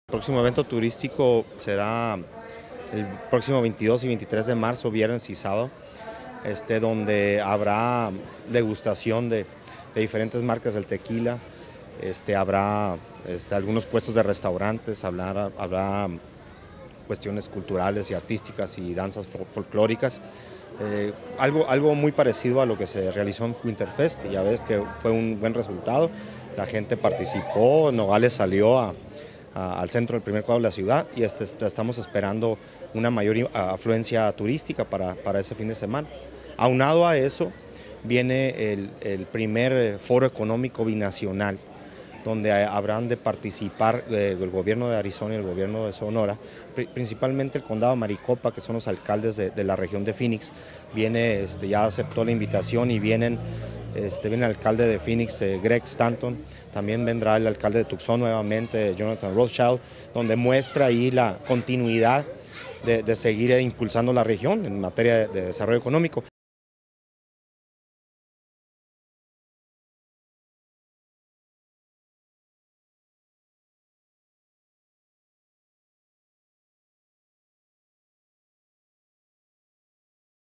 El próximo evento turístico será el próximo 22 y 23 de marzo, viernes y sábado, donde habrá degustación de diferentes marcas del tequila, habrá algunos puestos de restaurantes, habrá cuestiones culturales y artísticas y danzas folclóricas. Algo muy parecido a lo que se realizó en Winterfest, que ya ves que fue un buen resultado, la gente participó, Nogales salió al centro del primer cuadro de la ciudad y estamos esperando una mayor afluencia turística para ese fin de semana. Aunado a eso viene el primer foro económico binacional, donde habrán de participar el gobierno de Arizona y el gobierno de Sonora, principalmente el condado de Maricopa, que son los alcaldes de la región de Phoenix. Ya aceptó la invitación y viene el alcalde de Phoenix, Greg Stanton, también vendrá el alcalde de Tucson nuevamente, Jonathan Rothschild, donde muestra ahí la continuidad de seguir impulsando la región en materia de desarrollo económico.